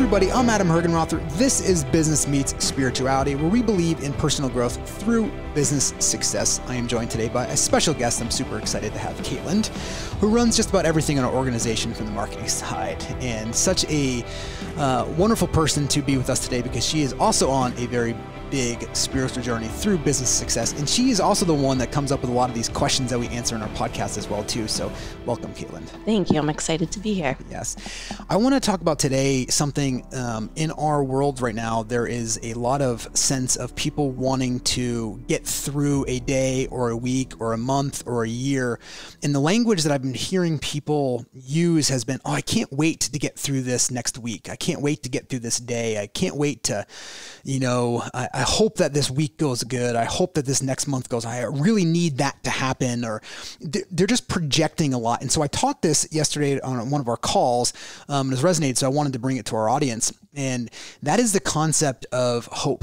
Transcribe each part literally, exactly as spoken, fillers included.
everybody, I'm Adam Hergenrother. This is Business Meets Spirituality, where we believe in personal growth through business success. I am joined today by a special guest. I'm super excited to have Caitlin, who runs just about everything in our organization from the marketing side, and such a uh, wonderful person to be with us today because she is also on a very big spiritual journey through business success. And she is also the one that comes up with a lot of these questions that we answer in our podcast as well too. So welcome, Caitlin. Thank you. I'm excited to be here. Yes. I want to talk about today something um, in our world right now. There is a lot of sense of people wanting to get through a day or a week or a month or a year. And the language that I've been hearing people use has been, oh, I can't wait to get through this next week. I can't wait to get through this day. I can't wait to, you know, I, I hope that this week goes good. I hope that this next month goes. I really need that to happen. Or they're just projecting a lot. And so I taught this yesterday on one of our calls, um, and it resonated. So I wanted to bring it to our audience. And that is the concept of hope.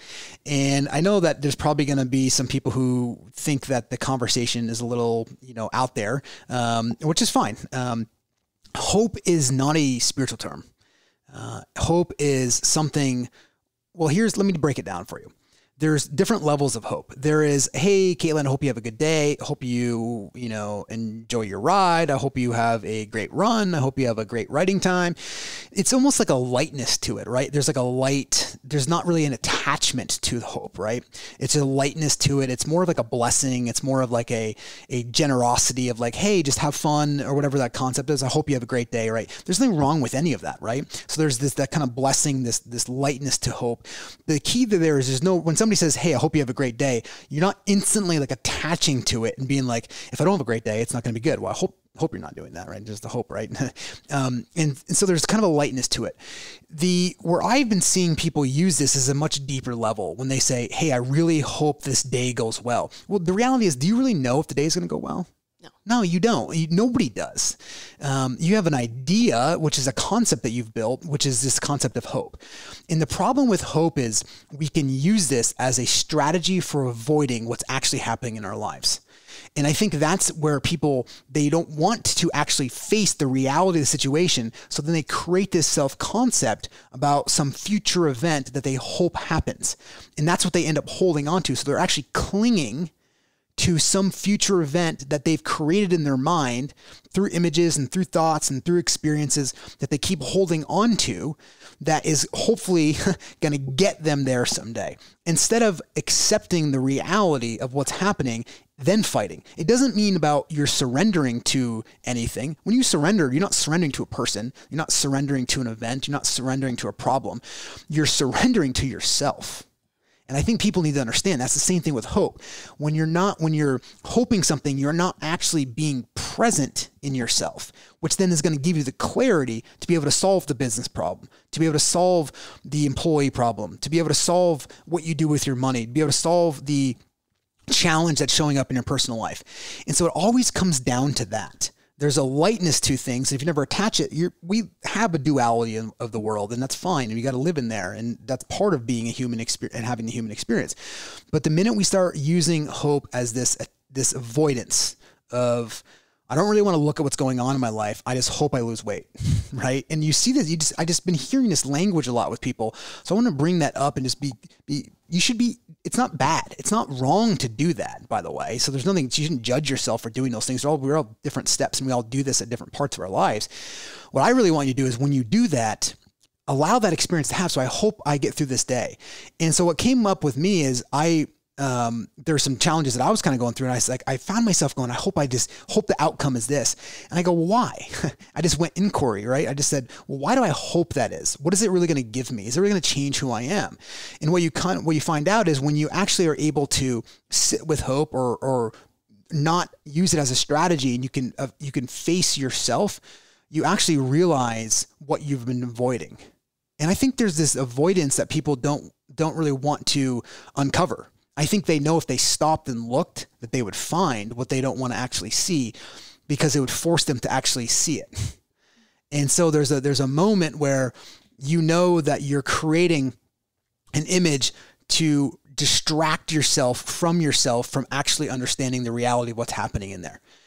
And I know that there's probably going to be some people who think that the conversation is a little, you know, out there, um, which is fine. Um, hope is not a spiritual term. Uh, hope is something. Well, here's, let me break it down for you. There's different levels of hope. There is, hey, Caitlin, I hope you have a good day. I hope you, you know, enjoy your ride. I hope you have a great run. I hope you have a great writing time. It's almost like a lightness to it, right? There's like a light, there's not really an attachment to the hope, right? It's a lightness to it. It's more of like a blessing. It's more of like a, a generosity of like, hey, just have fun or whatever that concept is. I hope you have a great day, right? There's nothing wrong with any of that, right? So there's this, that kind of blessing, this, this lightness to hope. The key to there is there's no, when somebody says, hey, I hope you have a great day, you're not instantly like attaching to it and being like, if I don't have a great day, it's not going to be good. Well, I hope, hope you're not doing that, right? Just the hope, right? um, and, and so there's kind of a lightness to it. The, where I've been seeing people use this is a much deeper level when they say, hey, I really hope this day goes well. Well, the reality is, do you really know if the day is going to go well? No. No, you don't. You, nobody does. Um, you have an idea, which is a concept that you've built, which is this concept of hope. And the problem with hope is we can use this as a strategy for avoiding what's actually happening in our lives. And I think that's where people, they don't want to actually face the reality of the situation. So then they create this self-concept about some future event that they hope happens. And that's what they end up holding on to. So they're actually clinging to some future event that they've created in their mind through images and through thoughts and through experiences that they keep holding on to that is hopefully going to get them there someday. Instead of accepting the reality of what's happening, then fighting. It doesn't mean about you're surrendering to anything. When you surrender, you're not surrendering to a person. You're not surrendering to an event. You're not surrendering to a problem. You're surrendering to yourself. And I think people need to understand that's the same thing with hope. When you're not, when you're hoping something, you're not actually being present in yourself, which then is going to give you the clarity to be able to solve the business problem, to be able to solve the employee problem, to be able to solve what you do with your money, to be able to solve the challenge that's showing up in your personal life. And so it always comes down to that. There's a lightness to things. If you never attach it, you're, we have a duality of, of the world, and that's fine. And you got to live in there. And that's part of being a human experience and having the human experience. But the minute we start using hope as this, this avoidance of, I don't really want to look at what's going on in my life. I just hope I lose weight, right? And you see this, you just, I just been hearing this language a lot with people. So I want to bring that up and just be, be, you should be, it's not bad. It's not wrong to do that, by the way. So there's nothing, you shouldn't judge yourself for doing those things. We're all, we're all different steps and we all do this at different parts of our lives. What I really want you to do is when you do that, allow that experience to have. So I hope I get through this day. And so what came up with me is I, Um, there were some challenges that I was kind of going through, and I was like, I found myself going, I hope I just hope the outcome is this. And I go, well, why? I just went inquiry, right? I just said, well, why do I hope that is? What is it really going to give me? Is it really going to change who I am? And what you kind what you find out is when you actually are able to sit with hope or, or not use it as a strategy, and you can, uh, you can face yourself, you actually realize what you've been avoiding. And I think there's this avoidance that people don't, don't really want to uncover. I think they know if they stopped and looked that they would find what they don't want to actually see, because it would force them to actually see it. And so there's a, there's a moment where you know that you're creating an image to distract yourself from yourself, from actually understanding the reality of what's happening in there.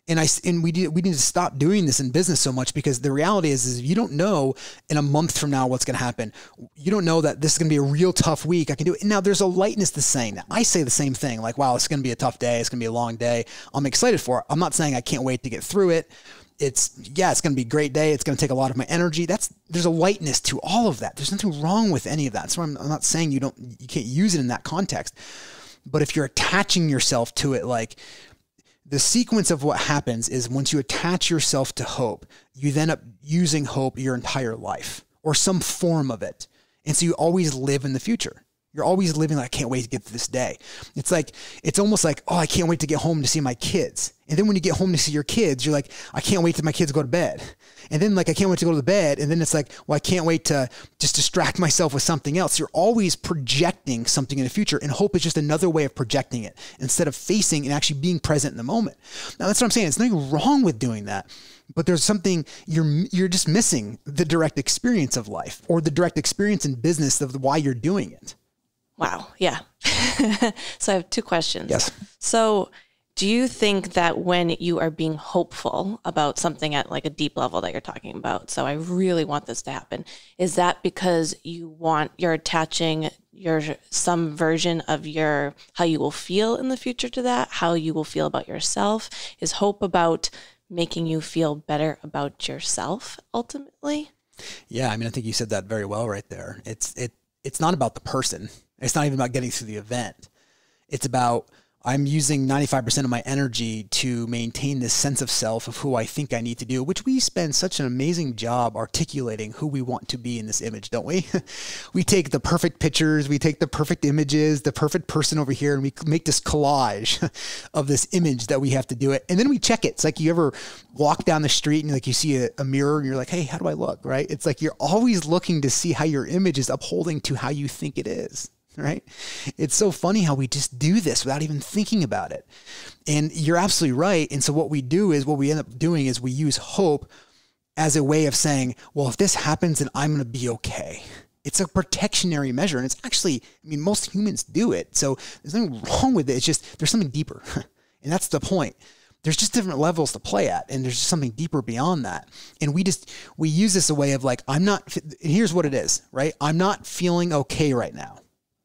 And I and we need we need to stop doing this in business so much, because the reality is, is you don't know in a month from now what's going to happen. You don't know that this is going to be a real tough week. I can do it. And now there's a lightness to saying that. I say the same thing, like, wow, it's going to be a tough day. It's going to be a long day. I'm excited for it. I'm not saying I can't wait to get through it. It's yeah, it's going to be a great day. It's going to take a lot of my energy. That's there's a lightness to all of that. There's nothing wrong with any of that. So I'm, I'm not saying you don't you can't use it in that context. But if you're attaching yourself to it, like, the sequence of what happens is once you attach yourself to hope, you then up using hope your entire life or some form of it. And so you always live in the future. You're always living like, I can't wait to get to this day. It's like, it's almost like, oh, I can't wait to get home to see my kids. And then when you get home to see your kids, you're like, I can't wait till my kids go to bed. And then like, I can't wait to go to the bed. And then it's like, well, I can't wait to just distract myself with something else. You're always projecting something in the future, and hope is just another way of projecting it instead of facing and actually being present in the moment. Now, that's what I'm saying. There's nothing wrong with doing that, but there's something you're, you're just missing the direct experience of life, or the direct experience in business of why you're doing it. Wow. Yeah. So I have two questions. Yes. So do you think that when you are being hopeful about something at like a deep level that you're talking about, so I really want this to happen, is that because you want, you're attaching your, some version of your, how you will feel in the future to that, how you will feel about yourself? Is hope about making you feel better about yourself ultimately? Yeah. I mean, I think you said that very well right there. It's, it, it's not about the person. It's not even about getting through the event. It's about, I'm using ninety-five percent of my energy to maintain this sense of self of who I think I need to do, which we spend such an amazing job articulating who we want to be in this image, don't we? We take the perfect pictures, we take the perfect images, the perfect person over here, and we make this collage of this image that we have to do it. And then we check it. It's like you ever walk down the street and like you see a, a mirror and you're like, hey, how do I look, right? It's like you're always looking to see how your image is upholding to how you think it is. Right? It's so funny how we just do this without even thinking about it. And you're absolutely right. And so what we do is what we end up doing is we use hope as a way of saying, well, if this happens, then I'm going to be okay. It's a protectionary measure. And it's actually, I mean, most humans do it. So there's nothing wrong with it. It's just, there's something deeper. And that's the point. There's just different levels to play at, and there's just something deeper beyond that. And we just, we use this a way of like, I'm not, here's what it is, right? I'm not feeling okay right now.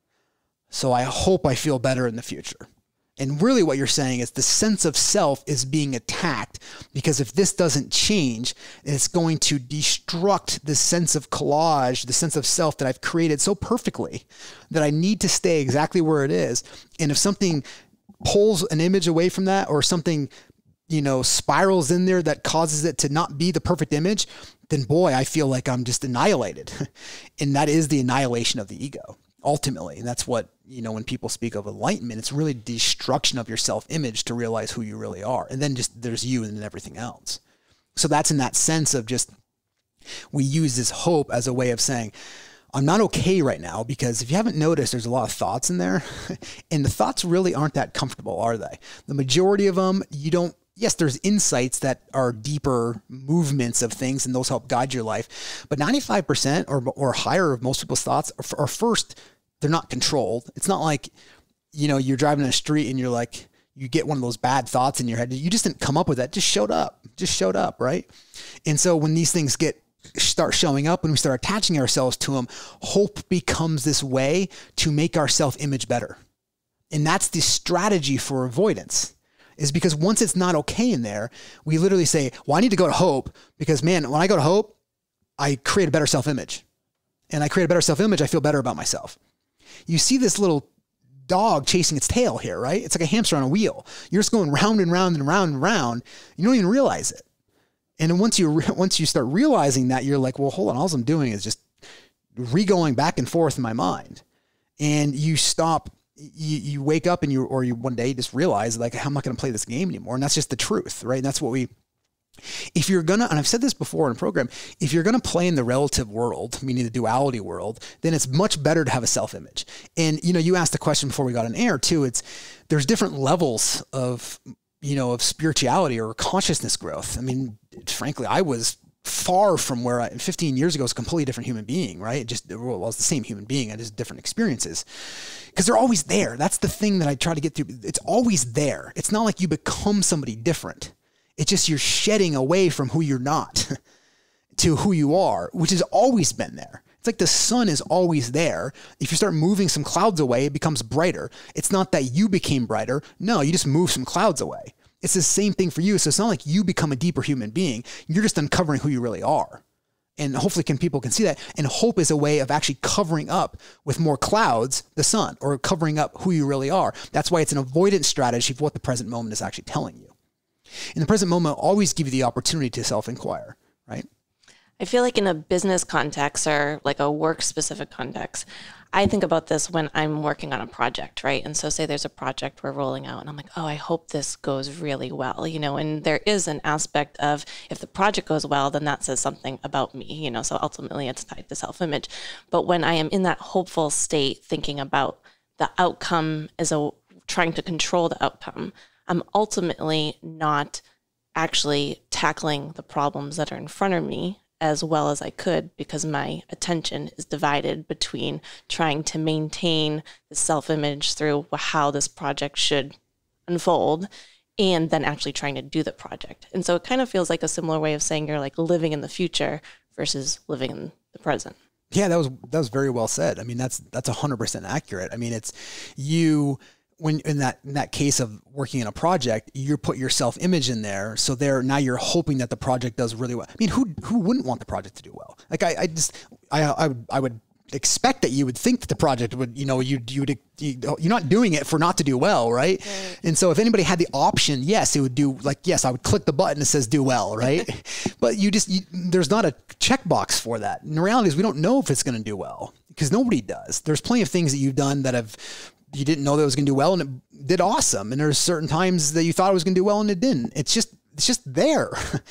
So I hope I feel better in the future. And really what you're saying is the sense of self is being attacked, because if this doesn't change, it's going to destruct the sense of collage, the sense of self that I've created so perfectly that I need to stay exactly where it is. And if something pulls an image away from that, or something, you know, spirals in there that causes it to not be the perfect image, then boy, I feel like I'm just annihilated. And that is the annihilation of the ego. Ultimately, and that's what, you know, when people speak of enlightenment, it's really destruction of your self-image to realize who you really are. And then just there's you and then everything else. So that's in that sense of just, we use this hope as a way of saying, I'm not okay right now, because if you haven't noticed, there's a lot of thoughts in there and the thoughts really aren't that comfortable, are they? The majority of them, you don't, yes, there's insights that are deeper movements of things, and those help guide your life. But ninety-five percent or, or higher of most people's thoughts are, are first, they're not controlled. It's not like, you know, you're driving in a street and you're like, you get one of those bad thoughts in your head. You just didn't come up with that. Just showed up, just showed up. Right. And so when these things get, start showing up and we start attaching ourselves to them, hope becomes this way to make our self-image better. And that's the strategy for avoidance, is because once it's not okay in there, we literally say, well, I need to go to hope, because man, when I go to hope, I create a better self-image, and I create a better self-image. I feel better about myself. You see this little dog chasing its tail here, right? It's like a hamster on a wheel. You're just going round and round and round and round. You don't even realize it. And then once you, re- once you start realizing that, you're like, well, hold on. All I'm doing is just re-going back and forth in my mind. And you stop, you, you wake up and you, or you one day just realize like, I'm not going to play this game anymore. And that's just the truth, right? And that's what we, if you're going to, and I've said this before in a program, if you're going to play in the relative world, meaning the duality world, then it's much better to have a self-image. And, you know, you asked the question before we got on air too. It's, there's different levels of, you know, of spirituality or consciousness growth. I mean, frankly, I was far from where I, fifteen years ago, I was a completely different human being, right? It just, well, I was the same human being. I just different experiences, because they're always there. That's the thing that I try to get through. It's always there. It's not like you become somebody different. It's just you're shedding away from who you're not to who you are, which has always been there. It's like the sun is always there. If you start moving some clouds away, it becomes brighter. It's not that you became brighter. No, you just move some clouds away. It's the same thing for you. So it's not like you become a deeper human being. You're just uncovering who you really are. And hopefully can people can see that. And hope is a way of actually covering up with more clouds the sun, or covering up who you really are. That's why it's an avoidance strategy for what the present moment is actually telling you. In the present moment, always give you the opportunity to self-inquire, right? I feel like in a business context or like a work-specific context, I think about this when I'm working on a project, right? And so say there's a project we're rolling out and I'm like, oh, I hope this goes really well, you know, and there is an aspect of if the project goes well, then that says something about me, you know, so ultimately it's tied to self-image. But when I am in that hopeful state, thinking about the outcome as a trying to control the outcome, I'm ultimately not actually tackling the problems that are in front of me as well as I could, because my attention is divided between trying to maintain the self-image through how this project should unfold and then actually trying to do the project. And so it kind of feels like a similar way of saying you're like living in the future versus living in the present. Yeah, that was that was very well said. I mean, that's that's one hundred percent accurate. I mean, it's you when in that in that case of working in a project, you put your self-image in there. So there now you're hoping that the project does really well. I mean, who who wouldn't want the project to do well? Like I, I just I I would I would expect that you would think that the project would, you know, you you would you, you're not doing it for not to do well, right? right? And so if anybody had the option, yes, it would do like yes, I would click the button that says do well, right? But you just you, there's not a checkbox for that. And the reality is we don't know if it's going to do well because nobody does. There's plenty of things that you've done that have you didn't know that it was going to do well and it did awesome. And there's certain times that you thought it was going to do well and it didn't. It's just, it's just there.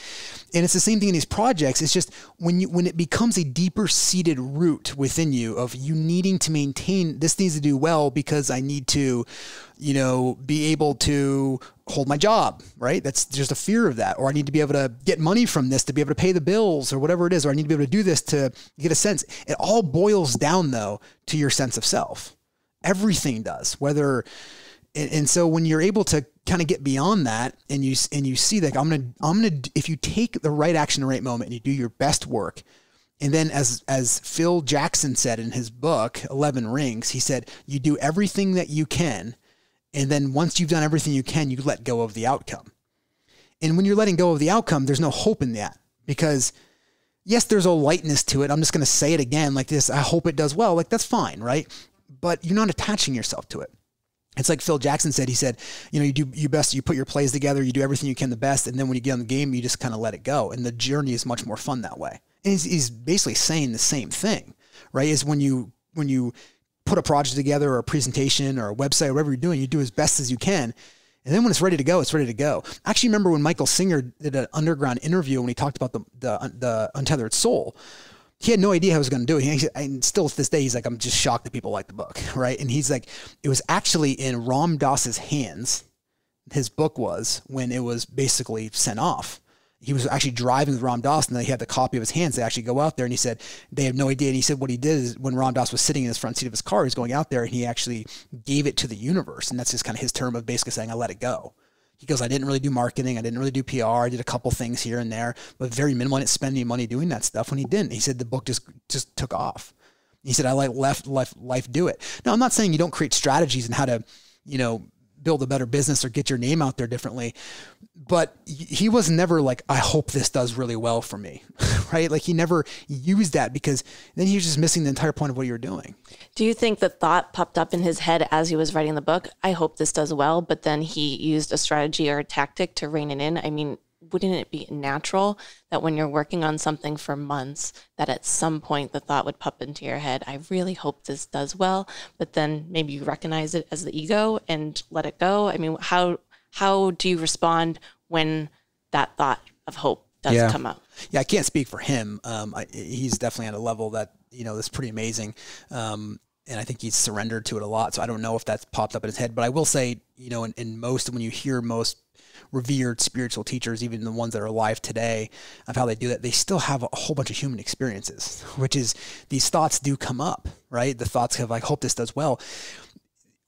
And it's the same thing in these projects. It's just when you, when it becomes a deeper seated root within you of you needing to maintain, this needs to do well because I need to, you know, be able to hold my job, right? That's just a fear of that. Or I need to be able to get money from this to be able to pay the bills or whatever it is. Or I need to be able to do this to get a sense. It all boils down though to your sense of self. Everything does, whether, and, and so when you're able to kind of get beyond that and you, and you see that I'm going to, I'm going to, if you take the right action in the right moment and you do your best work. And then as, as Phil Jackson said in his book, eleven Rings, he said, you do everything that you can. And then once you've done everything you can, you let go of the outcome. And when you're letting go of the outcome, there's no hope in that because yes, there's a lightness to it. I'm just going to say it again like this. I hope it does well. Like that's fine. Right. But you're not attaching yourself to it. It's like Phil Jackson said, he said, you know, you do your best, you put your plays together, you do everything you can the best. And then when you get on the game, you just kind of let it go. And the journey is much more fun that way. And he's, he's basically saying the same thing, right? Is when you, when you put a project together or a presentation or a website, or whatever you're doing, you do as best as you can. And then when it's ready to go, it's ready to go. I actually remember when Michael Singer did an underground interview when he talked about the, the, the Untethered Soul. He had no idea how he was going to do it. He, and still to this day, he's like, I'm just shocked that people like the book, right? And he's like, it was actually in Ram Dass's hands, his book was, when it was basically sent off. He was actually driving with Ram Dass and they had the copy of his hands. They actually go out there and he said, they have no idea. And he said what he did is when Ram Dass was sitting in his front seat of his car, he was going out there and he actually gave it to the universe. And that's just kind of his term of basically saying, I let it go. He goes, I didn't really do marketing. I didn't really do P R. I did a couple things here and there, but very minimal. I didn't spend any money doing that stuff when he didn't. He said the book just, just took off. He said, I like left life, life do it. Now, I'm not saying you don't create strategies and how to, you know, build a better business or get your name out there differently, but he was never like, I hope this does really well for me, right? Like he never used that because then he was just missing the entire point of what you were doing. Do you think the thought popped up in his head as he was writing the book, I hope this does well, but then he used a strategy or a tactic to rein it in? I mean, wouldn't it be natural that when you're working on something for months, that at some point the thought would pop into your head, I really hope this does well, but then maybe you recognize it as the ego and let it go? I mean, how how do you respond when that thought of hope does yeah. come up? Yeah, I can't speak for him. Um, I, he's definitely at a level that, you know, that's pretty amazing. Um, and I think he's surrendered to it a lot. So I don't know if that's popped up in his head, but I will say, you know, in, in most, when you hear most revered spiritual teachers, even the ones that are alive today, of how they do that, they still have a whole bunch of human experiences, which is these thoughts do come up, right? The thoughts of, I hope this does well.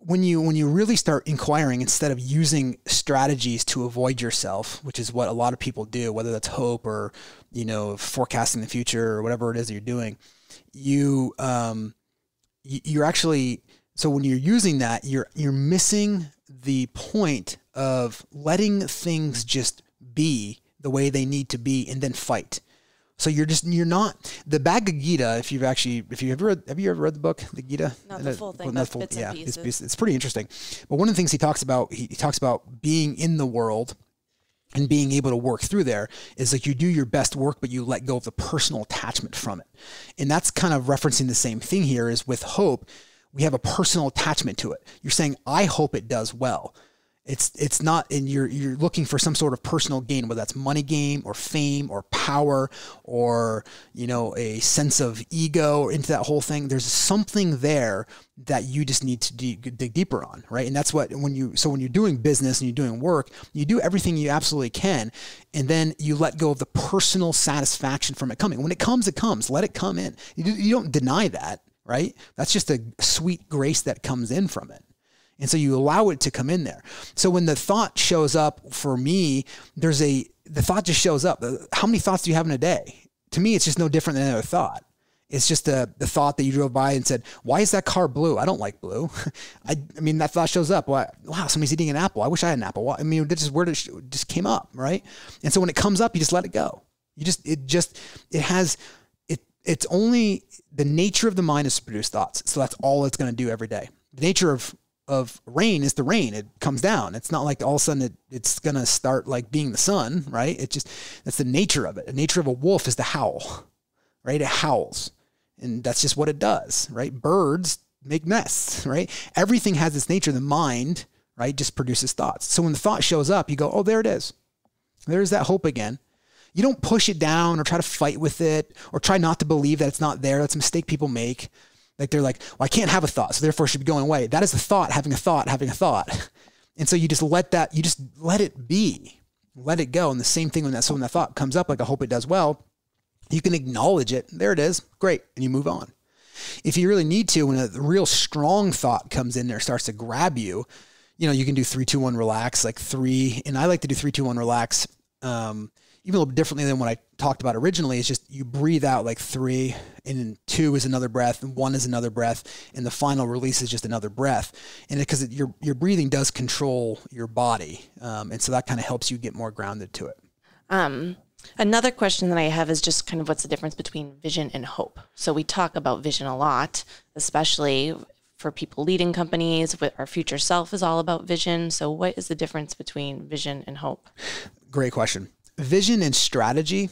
when you when you really start inquiring, instead of using strategies to avoid yourself, which is what a lot of people do, whether that's hope or, you know, forecasting the future or whatever it is that you're doing, you um, you're actually, so when you're using that, you're you're missing the point of letting things just be the way they need to be and then fight. So you're just, you're not, the Bhagavad Gita, if you've actually, if you've ever read, have you ever read the book, the Gita? Not the full thing, well, but full, bits yeah, and pieces. It's, it's pretty interesting. But one of the things he talks about, he, he talks about being in the world and being able to work through there is like you do your best work, but you let go of the personal attachment from it. And that's kind of referencing the same thing here is with hope. We have a personal attachment to it. You're saying, I hope it does well. It's it's not, and you're you're looking for some sort of personal gain, whether that's money gain or fame or power or, you know, a sense of ego or into that whole thing. There's something there that you just need to dig, dig deeper on, right? And that's what, when you, so when you're doing business and you're doing work, you do everything you absolutely can, and then you let go of the personal satisfaction from it coming. When it comes, it comes. Let it come in. You, you don't deny that, right? That's just a sweet grace that comes in from it. And so you allow it to come in there. So when the thought shows up for me, there's a, the thought just shows up. How many thoughts do you have in a day? To me, it's just no different than another thought. It's just a, the thought that you drove by and said, why is that car blue? I don't like blue. I, I mean, that thought shows up. Why, wow, somebody's eating an apple. I wish I had an apple. I mean, this is where it just came up, right? And so when it comes up, you just let it go. You just, it just, it has, it. it's only, the nature of the mind is to produce thoughts. So that's all it's going to do every day. The nature of of rain is the rain. It comes down. It's not like all of a sudden it, it's going to start like being the sun, right? It just, that's the nature of it. The nature of a wolf is to howl, right? It howls, and that's just what it does, right? Birds make nests, right? Everything has its nature. The mind, right, just produces thoughts. So when the thought shows up, you go, oh, there it is. There's that hope again. You don't push it down or try to fight with it or try not to believe that it's not there. That's a mistake people make. Like they're like, well, I can't have a thought, so therefore it should be going away. That is a thought, having a thought, having a thought. And so you just let that, you just let it be, let it go. And the same thing when that, so when that thought comes up, like I hope it does well, you can acknowledge it. There it is. Great. And you move on. If you really need to, when a real strong thought comes in there, starts to grab you, you know, you can do three, two, one, relax, like three. And I like to do three, two, one, relax. Um, even a little bit differently than what I talked about originally. Is just you breathe out like three, and then two is another breath, and one is another breath, and the final release is just another breath. And because your your breathing does control your body, um, and so that kind of helps you get more grounded to it. Um, another question that I have is just kind of what's the difference between vision and hope? So we talk about vision a lot, especially for people leading companies. With our future self is all about vision. So what is the difference between vision and hope? Great question. Vision and strategy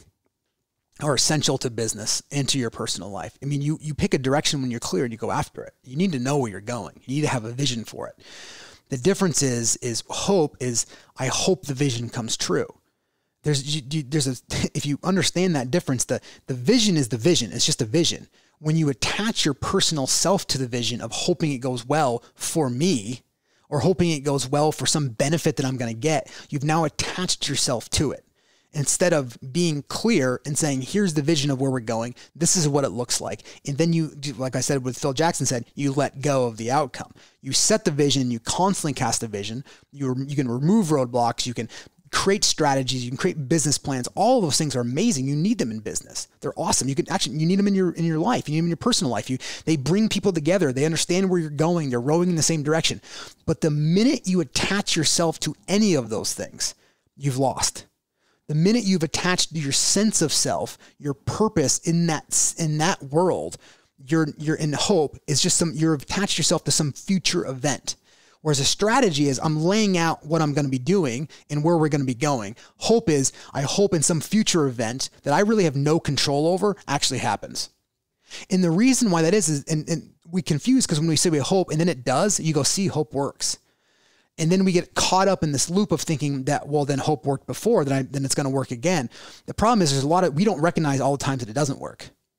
are essential to business and to your personal life. I mean, you, you pick a direction when you're clear and you go after it. You need to know where you're going. You need to have a vision for it. The difference is, is hope is, I hope the vision comes true. There's, you, you, there's a, if you understand that difference, the, the vision is the vision. It's just a vision. When you attach your personal self to the vision of hoping it goes well for me, or hoping it goes well for some benefit that I'm going to get, you've now attached yourself to it. Instead of being clear and saying, here's the vision of where we're going, this is what it looks like. And then you, like I said, what Phil Jackson said, you let go of the outcome. You set the vision, you constantly cast a vision, you, you can remove roadblocks, you can create strategies, you can create business plans. All of those things are amazing. You need them in business. They're awesome. You can actually, you need them in your, in your life. You need them in your personal life. You, they bring people together. They understand where you're going. They're rowing in the same direction. But the minute you attach yourself to any of those things, you've lost. The minute you've attached your sense of self, your purpose in that, in that world, you're, you're in hope is just some, you're attached yourself to some future event. Whereas a strategy is I'm laying out what I'm going to be doing and where we're going to be going. Hope is I hope in some future event that I really have no control over actually happens. And the reason why that is, is and, and we confuse because when we say we hope and then it does, you go, see, hope works. And then we get caught up in this loop of thinking that, well, then hope worked before, then, I, then it's going to work again. The problem is there's a lot of, we don't recognize all the times that it doesn't work.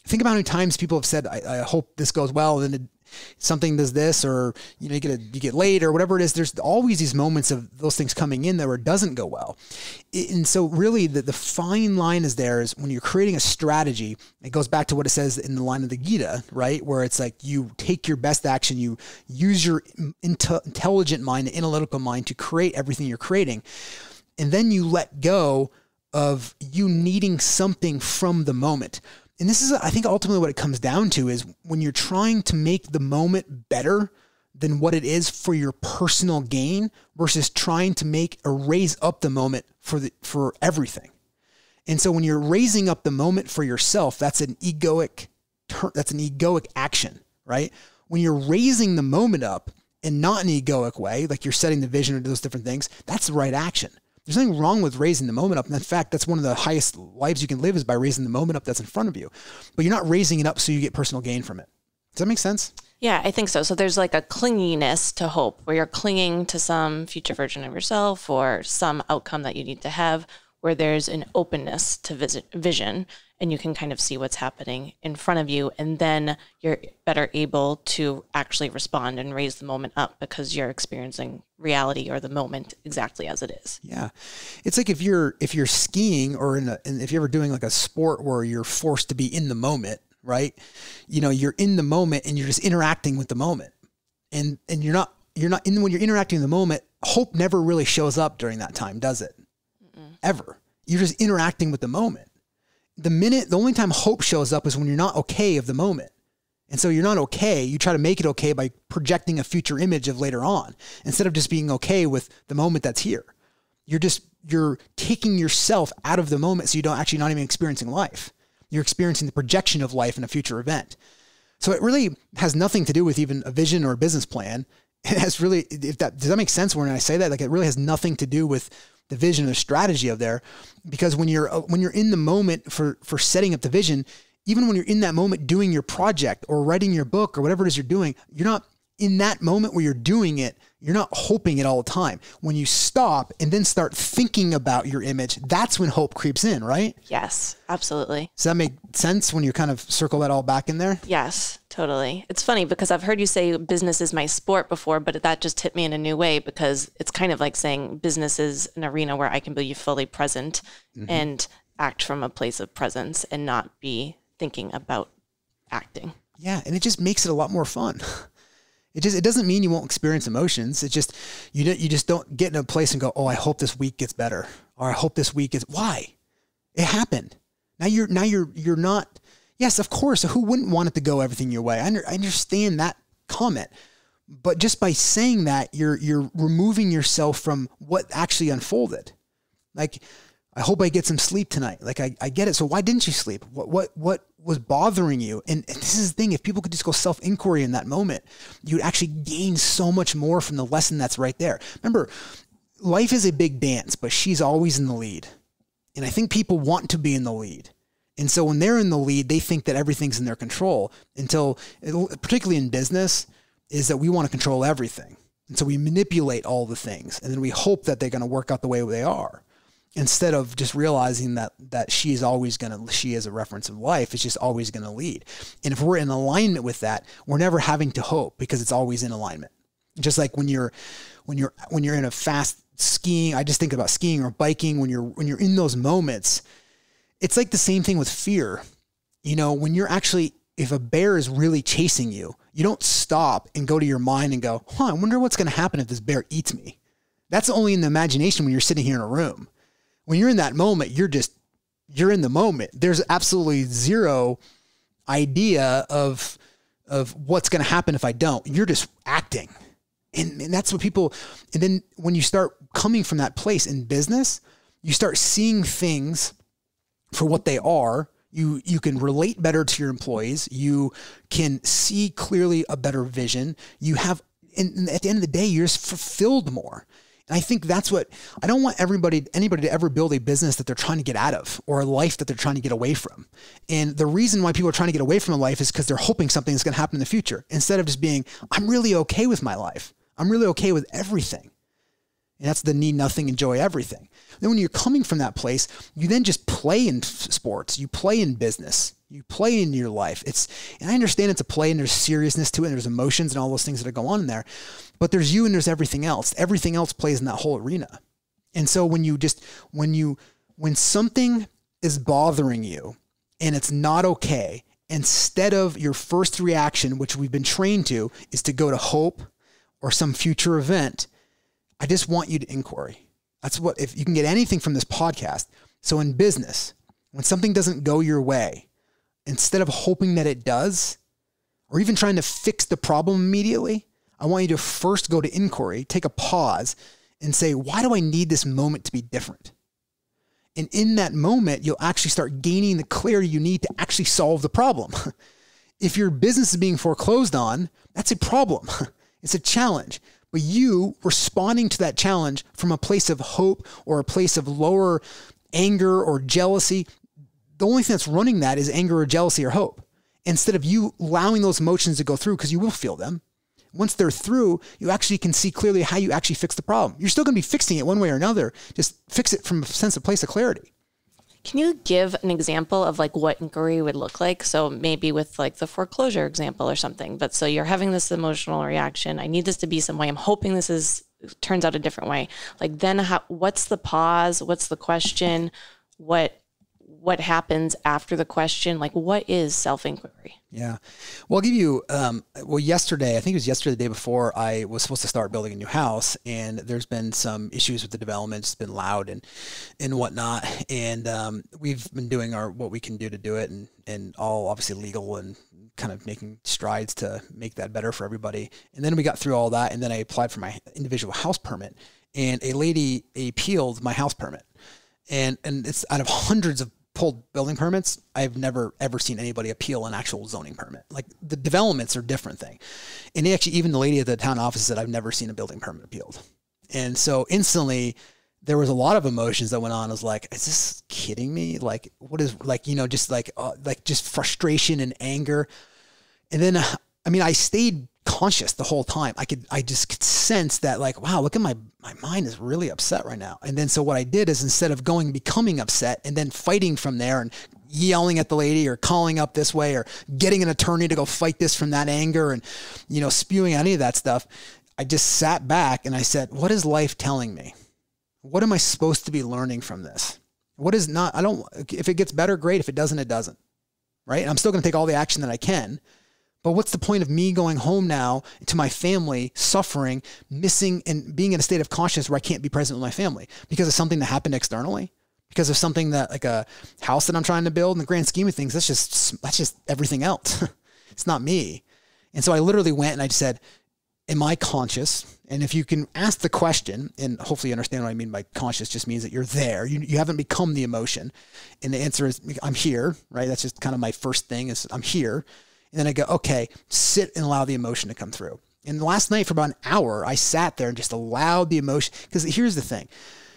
Think about how many times people have said, I, I hope this goes well. And then it, something does this, or, you know, you get, a, you get late or whatever it is. There's always these moments of those things coming in that where it doesn't go well. And so really the, the fine line is there is when you're creating a strategy, it goes back to what it says in the line of the Gita, right? Where it's like, you take your best action, you use your inte- intelligent mind, the analytical mind to create everything you're creating. And then you let go of you needing something from the moment. And this is, I think, ultimately what it comes down to is when you're trying to make the moment better than what it is for your personal gain versus trying to make or raise up the moment for the, for everything. And so when you're raising up the moment for yourself, that's an egoic, that's an egoic action, right? When you're raising the moment up and not in an egoic way, like you're setting the vision or those different things, that's the right action. There's nothing wrong with raising the moment up. And in fact, that's one of the highest lives you can live is by raising the moment up that's in front of you. But you're not raising it up so you get personal gain from it. Does that make sense? Yeah, I think so. So there's like a clinginess to hope where you're clinging to some future version of yourself or some outcome that you need to have, where there's an openness to visit, vision, and you can kind of see what's happening in front of you. And then you're better able to actually respond and raise the moment up because you're experiencing reality or the moment exactly as it is. Yeah. It's like if you're, if you're skiing or in a, and if you're ever doing like a sport where you're forced to be in the moment, right? You know, you're in the moment and you're just interacting with the moment, and, and you're not, you're not in when you're interacting in the moment, hope never really shows up during that time, does it? Mm-mm. Ever. You're just interacting with the moment. The minute, the only time hope shows up is when you're not okay of the moment. And so you're not okay. You try to make it okay by projecting a future image of later on, instead of just being okay with the moment that's here. You're just, you're taking yourself out of the moment. So you don't actually not even experiencing life. You're experiencing the projection of life in a future event. So it really has nothing to do with even a vision or a business plan. It has really, if that, does that make sense when I say that? Like it really has nothing to do with the vision or strategy of there, because when you're, when you're in the moment for, for setting up the vision, even when you're in that moment doing your project or writing your book or whatever it is you're doing, you're not in that moment where you're doing it. You're not hoping it all the time. When you stop and then start thinking about your image, that's when hope creeps in, right? Yes, absolutely. Does that make sense when you kind of circle that all back in there? Yes, totally. It's funny because I've heard you say business is my sport before, but that just hit me in a new way, because it's kind of like saying business is an arena where I can be fully present mm-hmm. and act from a place of presence and not be thinking about acting. Yeah. And it just makes it a lot more fun. It just, it doesn't mean you won't experience emotions. It just, you you just don't get in a place and go, oh, I hope this week gets better. Or I hope this week is, why? It happened. Now you're, now you're, you're not, yes, of course. Who wouldn't want it to go everything your way? I, under, I understand that comment, but just by saying that, you're, you're removing yourself from what actually unfolded. Like, I hope I get some sleep tonight. Like I, I get it. So why didn't you sleep? What, what, what was bothering you? And, and this is the thing. If people could just go self-inquiry in that moment, you'd actually gain so much more from the lesson that's right there. Remember, life is a big dance, but she's always in the lead. And I think people want to be in the lead. And so when they're in the lead, they think that everything's in their control until, particularly in business, is that we want to control everything. And so we manipulate all the things, and then we hope that they're going to work out the way they are, instead of just realizing that that she is always going to, she is a reference of life. It's just always going to lead. And if we're in alignment with that, we're never having to hope, because it's always in alignment. Just like when you're, when you're, when you're in a fast skiing, I just think about skiing or biking, when you're, when you're in those moments, it's like the same thing with fear. You know, when you're actually, if a bear is really chasing you, you don't stop and go to your mind and go, huh, I wonder what's going to happen if this bear eats me. That's only in the imagination when you're sitting here in a room. When you're in that moment, you're just, you're in the moment. There's absolutely zero idea of, of what's going to happen if I don't. You're just acting. And, and that's what people, and then when you start coming from that place in business, you start seeing things for what they are. You, you can relate better to your employees. You can see clearly a better vision. You have, and at the end of the day, you're just fulfilled more. And I think that's what, I don't want everybody, anybody to ever build a business that they're trying to get out of, or a life that they're trying to get away from. And the reason why people are trying to get away from a life is because they're hoping something is going to happen in the future, instead of just being, I'm really okay with my life. I'm really okay with everything. And that's the need nothing, enjoy everything. Then when you're coming from that place, you then just play in sports, you play in business. You play in your life. It's, and I understand it's a play and there's seriousness to it and there's emotions and all those things that go on in there, but there's you and there's everything else. Everything else plays in that whole arena. And so when you just, when you, when something is bothering you and it's not okay, instead of your first reaction, which we've been trained to, is to go to hope or some future event, I just want you to inquiry. That's what, if you can get anything from this podcast. So in business, when something doesn't go your way, instead of hoping that it does, or even trying to fix the problem immediately, I want you to first go to inquiry, take a pause and say, why do I need this moment to be different? And in that moment, you'll actually start gaining the clarity you need to actually solve the problem. If your business is being foreclosed on, that's a problem. It's a challenge. But you responding to that challenge from a place of hope or a place of lower anger or jealousy, the only thing that's running that is anger or jealousy or hope. Instead of you allowing those emotions to go through, because you will feel them. Once they're through, you actually can see clearly how you actually fix the problem. You're still going to be fixing it one way or another. Just fix it from a sense of place of clarity. Can you give an example of like what inquiry would look like? So maybe with like the foreclosure example or something, but so you're having this emotional reaction. I need this to be some way. I'm hoping this is turns out a different way. Like then how, what's the pause? What's the question? What what happens after the question? Like what is self-inquiry? Yeah. Well, I'll give you, um, well, yesterday, I think it was yesterday, the day before, I was supposed to start building a new house, and there's been some issues with the development. It's been loud and, and whatnot. And, um, we've been doing our, what we can do to do it, and, and all obviously legal and kind of making strides to make that better for everybody. And then we got through all that. And then I applied for my individual house permit, and a lady appealed my house permit. And, and it's out of hundreds of pulled building permits, I've never ever seen anybody appeal an actual zoning permit. Like the developments are a different thing. And actually, even the lady at the town office said, I've never seen a building permit appealed. And so instantly there was a lot of emotions that went on. I was like, is this kidding me? Like, what is like, you know, just like, uh, like just frustration and anger. And then, uh, I mean, I stayed conscious the whole time. I could, I just could sense that like, wow, look at my, my mind is really upset right now. And then, so what I did is instead of going, becoming upset and then fighting from there and yelling at the lady or calling up this way or getting an attorney to go fight this from that anger and, you know, spewing any of that stuff, I just sat back and I said, what is life telling me? What am I supposed to be learning from this? What is not, I don't, if it gets better, great. If it doesn't, it doesn't. Right. And I'm still going to take all the action that I can. But what's the point of me going home now to my family, suffering, missing, and being in a state of consciousness where I can't be present with my family because of something that happened externally, because of something that like a house that I'm trying to build in the grand scheme of things, that's just, that's just everything else. It's not me. And so I literally went and I just said, am I conscious? And if you can ask the question, and hopefully you understand what I mean by conscious, just means that you're there. You, you haven't become the emotion. And the answer is, I'm here, right? That's just kind of my first thing is I'm here. And then I go, okay, sit and allow the emotion to come through. And last night for about an hour, I sat there and just allowed the emotion. Because here's the thing.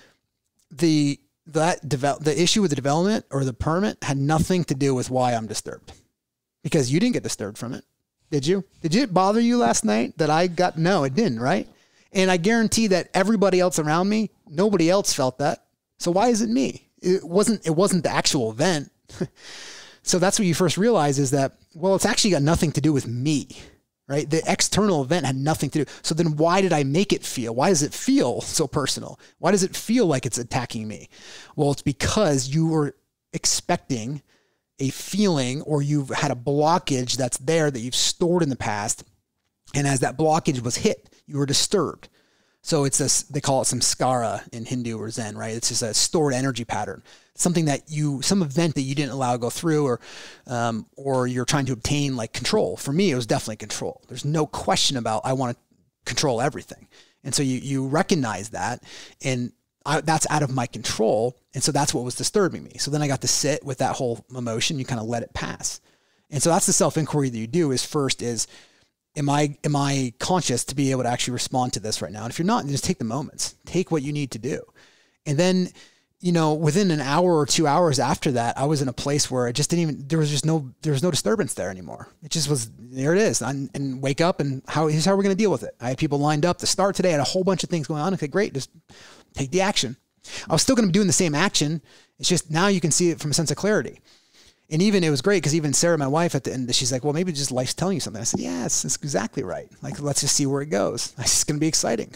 The, that develop, the issue with the development or the permit had nothing to do with why I'm disturbed. Because you didn't get disturbed from it. Did you? Did it bother you last night that I got? No, it didn't, right? And I guarantee that everybody else around me, nobody else felt that. So why is it me? It wasn't, it wasn't the actual event. So that's what you first realize is that, well, it's actually got nothing to do with me, right? The external event had nothing to do. So then why did I make it feel? Why does it feel so personal? Why does it feel like it's attacking me? Well, it's because you were expecting a feeling or you've had a blockage that's there that you've stored in the past. And as that blockage was hit, you were disturbed. So it's this, they call it samskara in Hindu or Zen, right? It's just a stored energy pattern. Something that you, some event that you didn't allow to go through or, um, or you're trying to obtain like control. For me, it was definitely control. There's no question about, I want to control everything. And so you, you recognize that and I, that's out of my control. And so that's what was disturbing me. So then I got to sit with that whole emotion. You kind of let it pass. And so that's the self-inquiry that you do is first is, am I, am I conscious to be able to actually respond to this right now? And if you're not, just take the moments, take what you need to do. And then, you know, within an hour or two hours after that, I was in a place where it just didn't even, there was just no, there was no disturbance there anymore. It just was, there it is. And, and wake up and how, here's how we're going to deal with it. I had people lined up to start today. I had a whole bunch of things going on. Okay, great. Just take the action. I was still going to be doing the same action. It's just now you can see it from a sense of clarity. And even it was great because even Sarah, my wife, at the end, she's like, well, maybe just life's telling you something. I said, yes, that's exactly right. Like, let's just see where it goes. It's going to be exciting.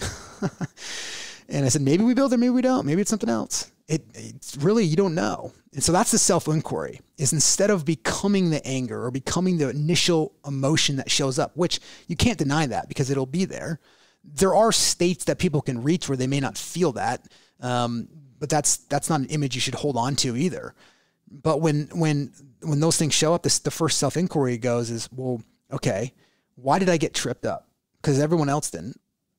And I said, maybe we build it, maybe we don't. Maybe it's something else. It, it's really, you don't know. And so that's the self-inquiry, is instead of becoming the anger or becoming the initial emotion that shows up, which you can't deny that because it'll be there. There are states that people can reach where they may not feel that. Um, but that's, that's not an image you should hold on to either. But when, when, when those things show up, this, the first self-inquiry goes is, well, okay, why did I get tripped up? Because everyone else didn't.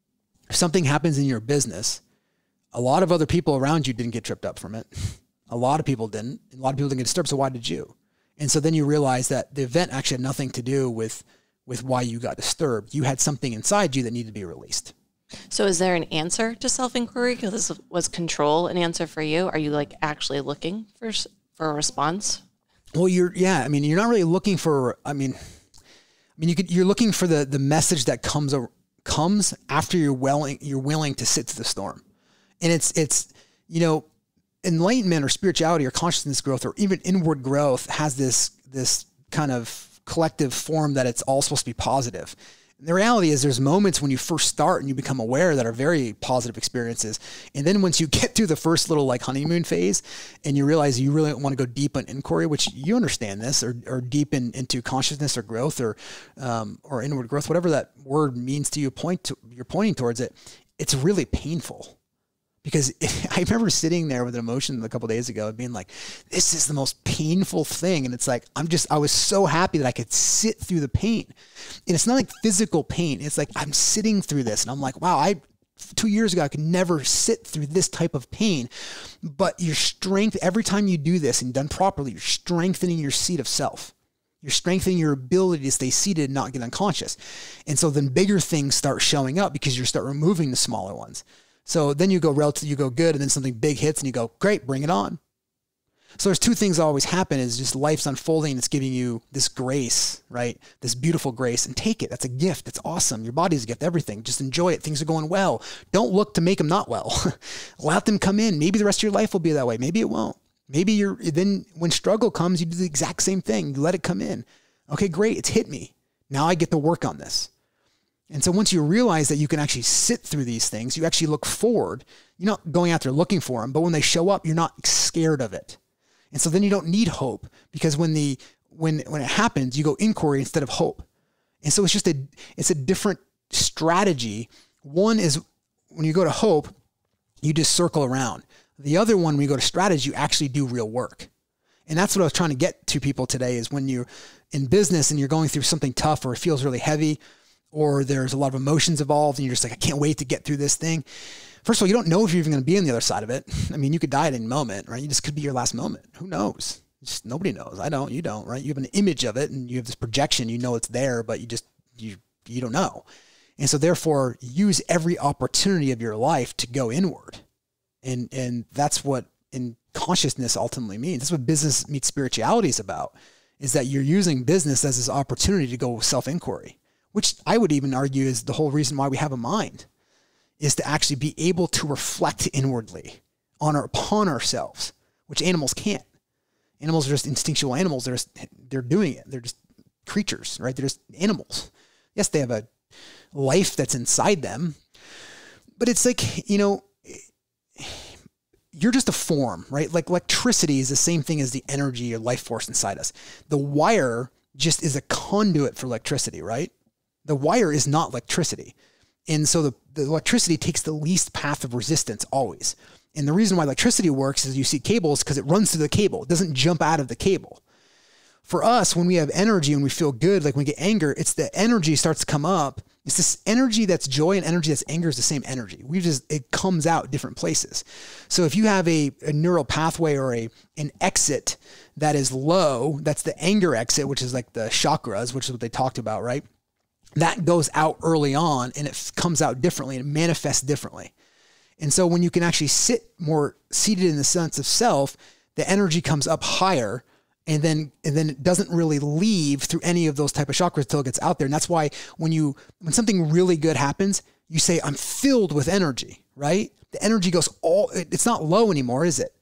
If something happens in your business, a lot of other people around you didn't get tripped up from it. A lot of people didn't. A lot of people didn't get disturbed. So why did you? And so then you realize that the event actually had nothing to do with, with why you got disturbed. You had something inside you that needed to be released. So is there an answer to self-inquiry? Because this was control an answer for you? Are you like actually looking for for a response? Well, you're, yeah, I mean, you're not really looking for, I mean, I mean, you could, you're looking for the, the message that comes, comes after you're willing, you're willing to sit to the storm. And it's, it's, you know, enlightenment or spirituality or consciousness growth or even inward growth has this, this kind of collective form that it's all supposed to be positive. And the reality is there's moments when you first start and you become aware that are very positive experiences. And then once you get through the first little like honeymoon phase and you realize you really want to go deep on inquiry, which you understand this, or, or deep in, into consciousness or growth or, um, or inward growth, whatever that word means to you, point to, you're pointing towards it. It's really painful. Because I remember sitting there with an emotion a couple of days ago and being like, this is the most painful thing. And it's like, I'm just, I was so happy that I could sit through the pain. And it's not like physical pain. It's like, I'm sitting through this and I'm like, wow, I, two years ago, I could never sit through this type of pain. But your strength, every time you do this and done properly, you're strengthening your seat of self. You're strengthening your ability to stay seated and not get unconscious. And so then bigger things start showing up because you start removing the smaller ones. So then you go relative, you go good, and then something big hits and you go, great, bring it on. So there's two things that always happen is just life's unfolding. It's giving you this grace, right? This beautiful grace, and take it. That's a gift. It's awesome. Your body's a gift, everything. Just enjoy it. Things are going well. Don't look to make them not well. Let them come in. Maybe the rest of your life will be that way. Maybe it won't. Maybe you're, then when struggle comes, you do the exact same thing. You let it come in. Okay, great. It's hit me. Now I get to work on this. And so once you realize that you can actually sit through these things, you actually look forward. You're not going out there looking for them, but when they show up, you're not scared of it. And so then you don't need hope because when the when when it happens, you go inquiry instead of hope. And so it's just a it's a different strategy. One is when you go to hope, you just circle around. The other one, when you go to strategy, you actually do real work. And that's what I was trying to get to people today is when you're in business and you're going through something tough or it feels really heavy, or there's a lot of emotions involved and you're just like, I can't wait to get through this thing. First of all, you don't know if you're even going to be on the other side of it. I mean, you could die at any moment, right? You just could be your last moment. Who knows? Just nobody knows. I don't, you don't, right? You have an image of it and you have this projection, you know it's there, but you just, you, you don't know. And so therefore use every opportunity of your life to go inward. And, and that's what in consciousness ultimately means. That's what business meets spirituality is about, is that you're using business as this opportunity to go self-inquiry, which I would even argue is the whole reason why we have a mind, is to actually be able to reflect inwardly on our, upon ourselves, which animals can't. Animals are just instinctual animals. They're just, they're doing it. They're just creatures, right? They're just animals. Yes, they have a life that's inside them, but it's like, you know, you're just a form, right? Like electricity is the same thing as the energy or life force inside us. The wire just is a conduit for electricity, right? The wire is not electricity. And so the, the electricity takes the least path of resistance always. And the reason why electricity works is you see cables because it runs through the cable. It doesn't jump out of the cable. For us, when we have energy and we feel good, like when we get anger, it's the energy starts to come up. It's this energy that's joy and energy that's anger is the same energy. We just, it comes out different places. So if you have a, a neural pathway or a an exit that is low, that's the anger exit, which is like the chakras, which is what they talked about, right? That goes out early on and it comes out differently and it manifests differently. And so when you can actually sit more seated in the sense of self, the energy comes up higher and then and then it doesn't really leave through any of those type of chakras until it gets out there. And that's why when you when something really good happens, you say, I'm filled with energy, right? The energy goes all, it's not low anymore, is it?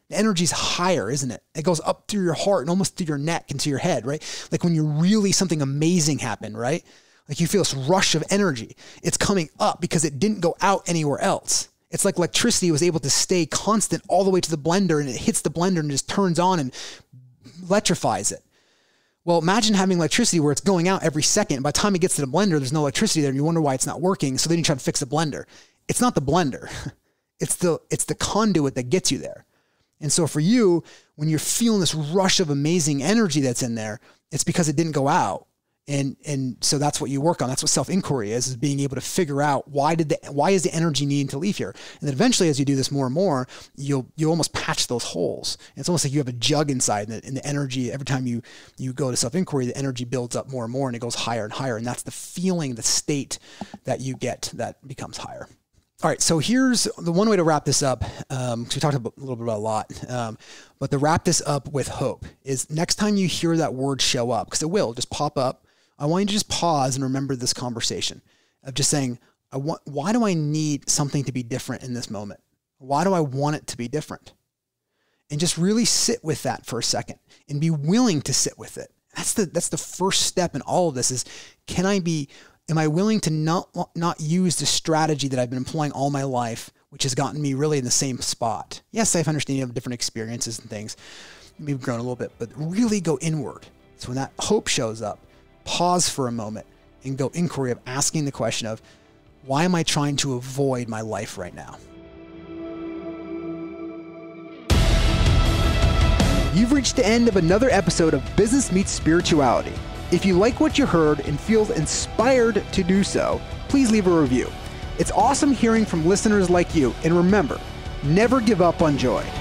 The energy's higher, isn't it? It goes up through your heart and almost through your neck into your head, right? Like when you really, something amazing happened, right? Like you feel this rush of energy. It's coming up because it didn't go out anywhere else. It's like electricity was able to stay constant all the way to the blender, and it hits the blender and just turns on and electrifies it. Well, imagine having electricity where it's going out every second. By the time it gets to the blender, there's no electricity there and you wonder why it's not working. So then you try to fix the blender. It's not the blender. It's the, it's the conduit that gets you there. And so for you, when you're feeling this rush of amazing energy that's in there, it's because it didn't go out. And, and so that's what you work on. That's what self-inquiry is, is being able to figure out why did the, why is the energy needing to leave here? And then eventually, as you do this more and more, you'll, you'll almost patch those holes. And it's almost like you have a jug inside, and the, and the energy, every time you, you go to self-inquiry, the energy builds up more and more and it goes higher and higher. And that's the feeling, the state that you get that becomes higher. All right, so here's the one way to wrap this up. Um, we talked about, a little bit about a lot, um, but to wrap this up with hope is next time you hear that word show up, because it will just pop up, I want you to just pause and remember this conversation of just saying, I want, why do I need something to be different in this moment? Why do I want it to be different? And just really sit with that for a second and be willing to sit with it. That's the, that's the first step in all of this is, can I be, am I willing to not, not use the strategy that I've been employing all my life, which has gotten me really in the same spot? Yes, I understand you have different experiences and things. Maybe grown a little bit, but really go inward. So when that hope shows up, pause for a moment and go inquiry of asking the question of, why am I trying to avoid my life right now? You've reached the end of another episode of Business Meets Spirituality. If you like what you heard and feel inspired to do so, please leave a review. It's awesome hearing from listeners like you, and remember, never give up on joy.